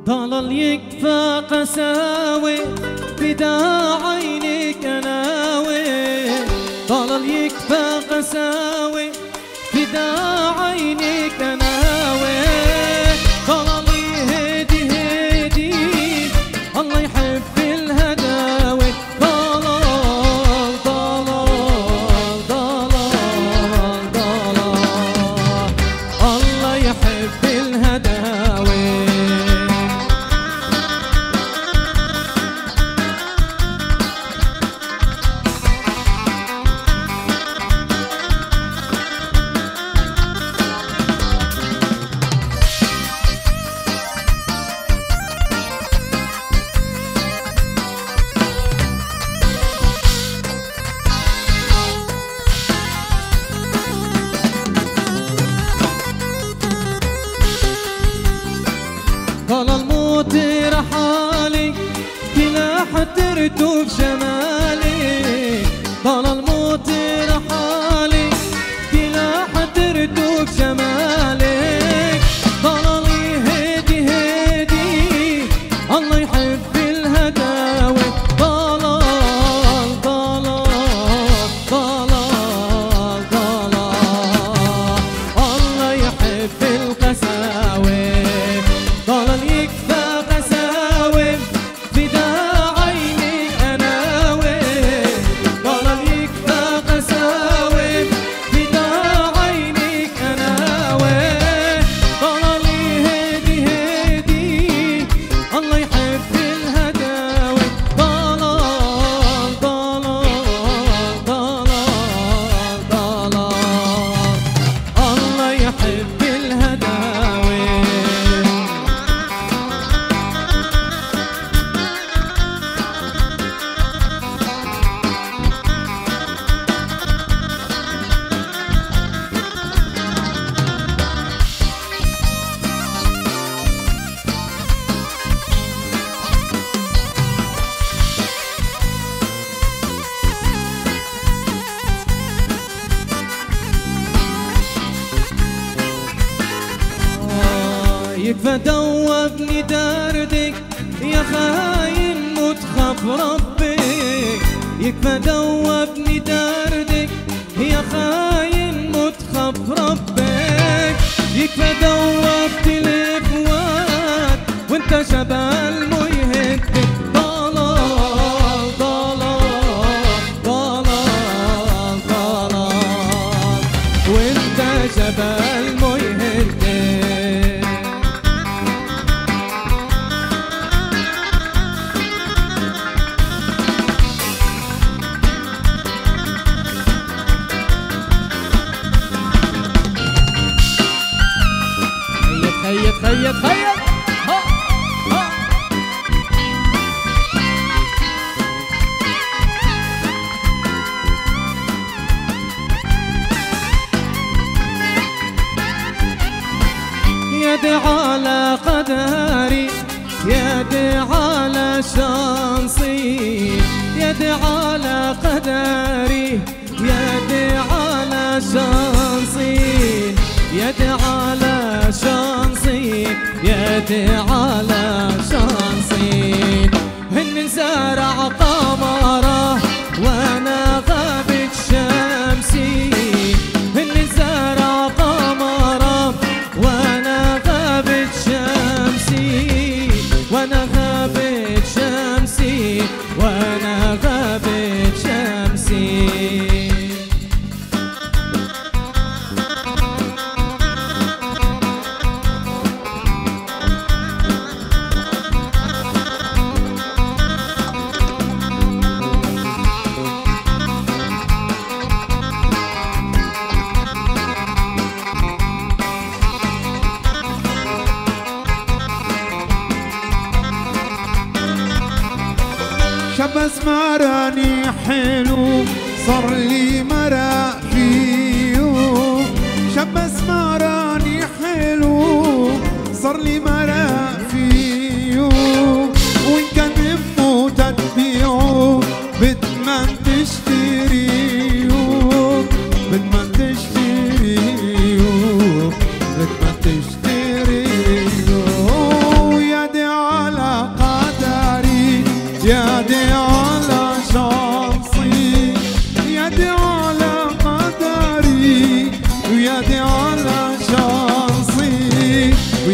ضلل يكفى قساوي فدا عينك اناوي، ضلل يكفى قساوي فدا عينك اناوي، ضلل يهدي هدي الله يحب الهداوي، ضلل ضلل ضلل ضلل الله يحب الهداوي. طال الموت رحالي كلا حترته بجمالي، طال الموت رحالي كلا حترته بجمالي، طال يهدي هدي الله يحب الهداوي، ضلال ضلال ضلال ضلال الله يحب القساوي، ضلل يكفى قساوي فدا عيني اناوي، ضلل يكفى قساوي فدا عينك اناوي، ضلل يهدي هدي الله يحب الهداوي، ضلال ضلال ضلال ضلال الله يحب الهداوي. يكفى دوبني دردك يا خاين متخاف ربك، يكفى دوبني دردك يا خاين متخاف ربك، يكفى دوبت الافوات وانت جبل مو يهدك، ضلال ضلال ضلال ضلال وانت جبل مو يهدك. خيط خيط خيط ها ها يد على قدري يد على شانسي، يد على قدري يد على شانسي، يد على شانسي يد على شانسي، هن زارع قمره وانا غابت شمسي، هن زارع قمره وانا غابت شمسي، وانا غابت شمسي وانا غابت شمسي. شبس مراني حلو صار لي مرق فيه، شبس مراني حلو صار لي مرق فيه، وإن كان بموت تبيعه بدمن تشتريه، بدمن تشتريه بدمن تشتريه، يدي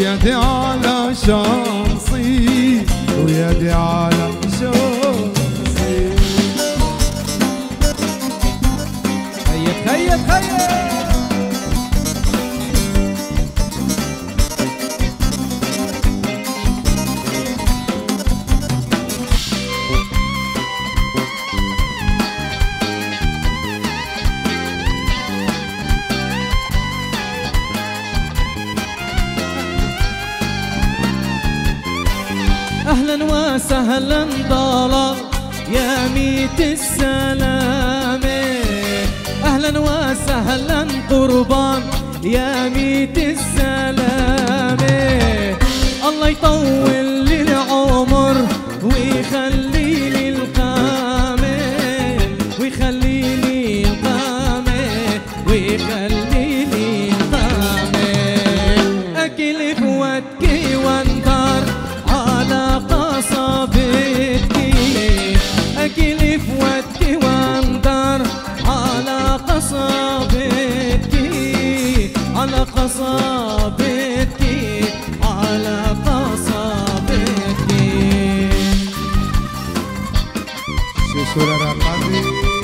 ويدي على شمسي ويدي على شمسي. خيط خيط خيط. أهلا وسهلا ضلال يا ميت السلامة، أهلا وسهلا قربان يا ميت السلامة. الله يطول لي العمر ويخلي لي القامة، ويخلي لي القامة، ويخلي لي القامة. أكل فوتكي وانطر على قصبتكي، أكل فوتكي وانطر على قصبتكي، على قصبتكي، على قصبتكي. شو سورة القاضي.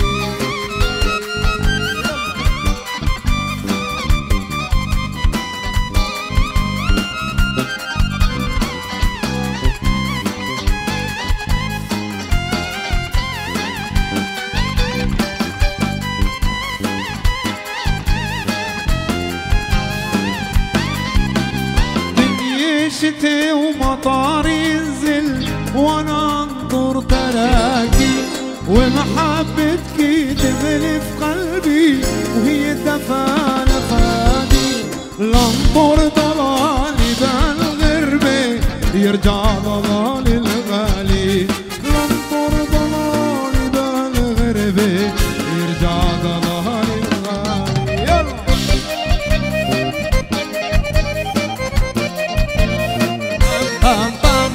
شتي ومطار ينزل وانا انظر تراكي، ومحبتك تغلي في قلبي وهي دفان فادي. لانظر ضلالي بالغربة يرجع ضلالي الغالي، لانظر ضلالي بالغربة يرجع ضلالي الغالي. يلا بام بام.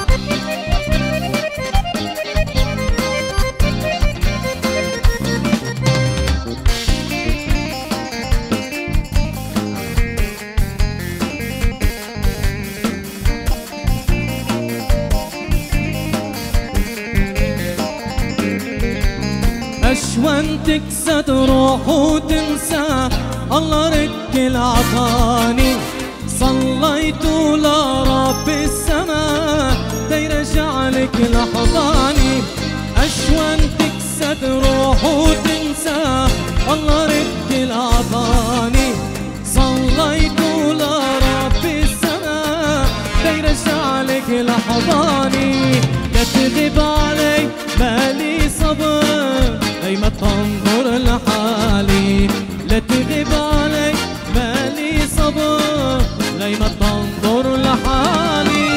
أشوان تكسد روح وتنسى الله رك العطاني. صليت لرب السماء تيرجع لك لحضاني. أشوان تكسد روح وتنسى الله رك العطاني. صليت لرب السماء تيرجع لك لحضاني. لا تغيب علي مالي صبر أي ما تنظر لحالي، لا تغيب علي مالي صبر لي ما تنظر لحالي.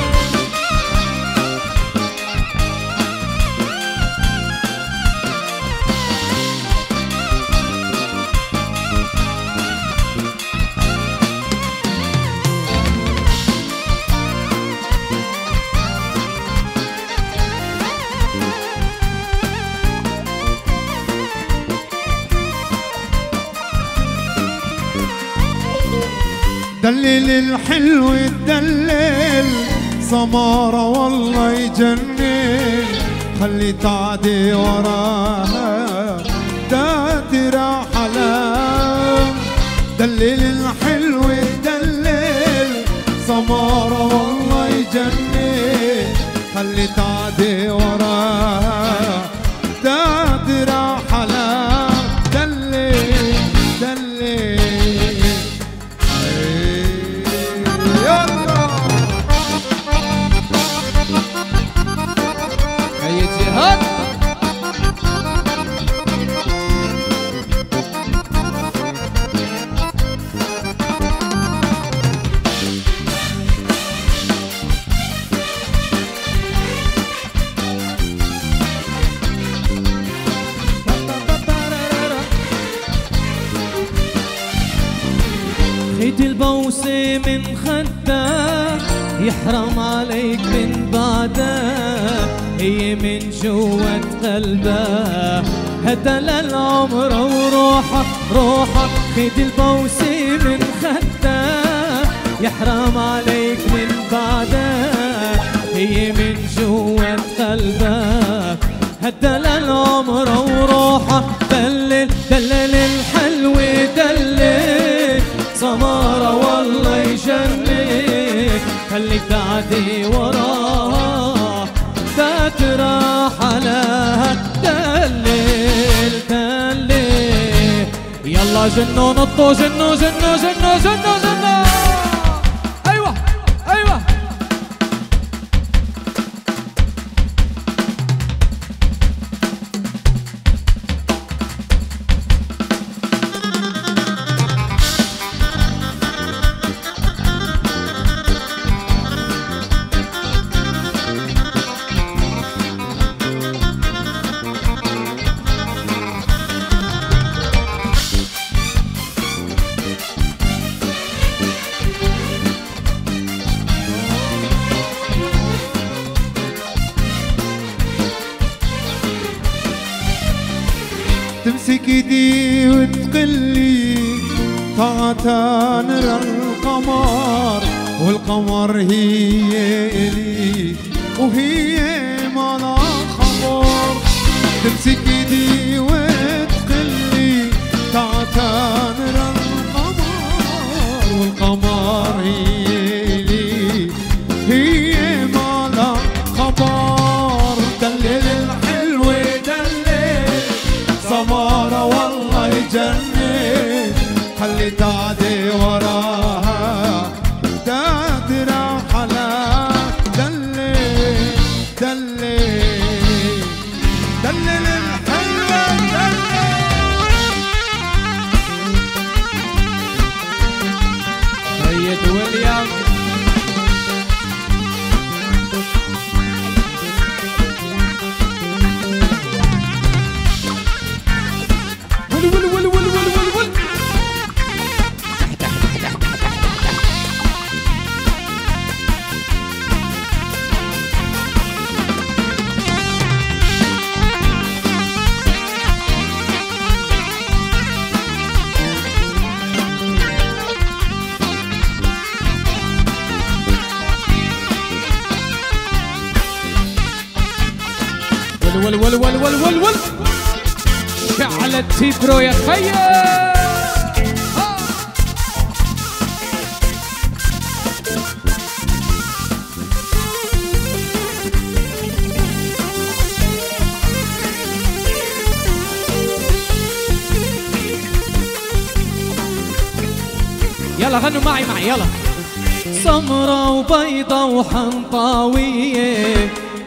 دلل الحلو تدلل سمارة والله يجنن، خلي تعدي وراها تاتي حلام. دلل الحلو تدلل سمارة والله يجنن، خلي تعدي وراها تاتي حلام. دلل دلل خيط البوسة من خدك يحرم عليك من بعدك، هي من جوة قلبك هدا للعمر وروحك روحك. خيط البوسة من خدك يحرم عليك من بعدك، هي من جوة قلبك. هالدلال عمره وروحه، دلل دلل الحلو دلل، سمارة والله يجنن، خليك تعدي وراه تتراح على دلل دلل. يلا جنوا نطوا، جنوا جنوا جنوا جنوا جنوا. ايوه ايوه تمسك ايدي وتقلي تعال نرى القمر، والقمر هي إلي وهي ما لها خبر. تمسك ايدي وتقلي تعال نرى القمر، والقمر هي إلي هي ما لها خبر. دلل الحلو دلل، سمارة والله يجنن، خلي تعدي وراها تدرى حلا. دلل دلل دلل الحلوة دلل. سيد ويليام ول ول ول ول ول ول. ول ول ول ول ول ول. شعلت تبرو يا خيي. يلا غنوا معي يلا. سمرة وبيضة وحنطاوية،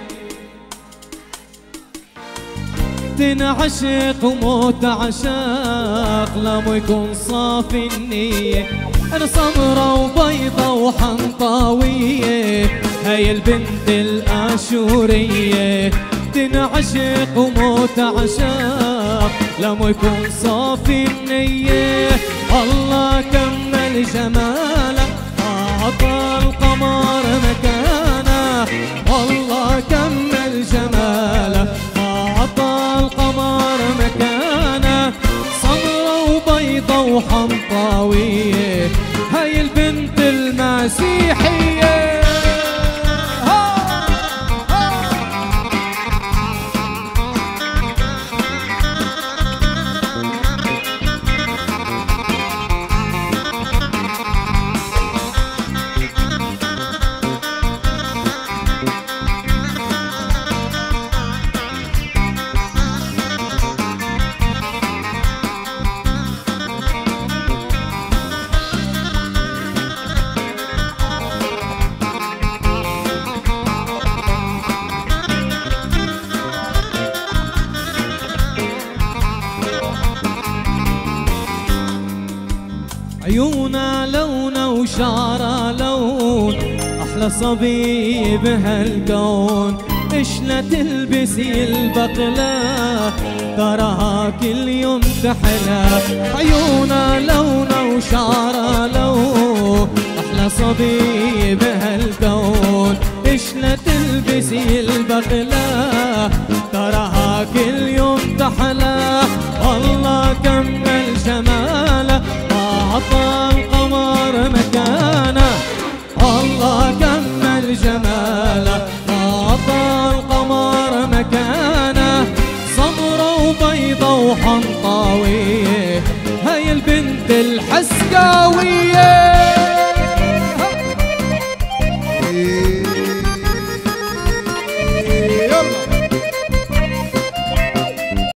تنعشق وموت عشاق لما يكون صافي النية. أنا سمرة وبيضة وحنطاوية، هاي البنت الآشورية، تنعشق وموت عشاق لما يكون صافي النية. الله كمل جمالك، أعطى القمر مكانه، والله كمل جمالك، أعطى القمر مكانه. سمرة وبيضة وحنطاوية، هاي البنت المسيحية. عيونا لونه وشعرها لون، أحلى صبي بهالكون. إيش لا تلبسي البقلة، تراها كل يوم تحلى. عيونا لونه وشعرها لون، أحلى صبي بهالكون. إيش لا تلبسي البقلة، تراها كل يوم تحلى. والله كمل جماله، أعطى القمر مكانه. مكانه، سمرة وبيضة وحنطاوية، هاي البنت الحسقاوية.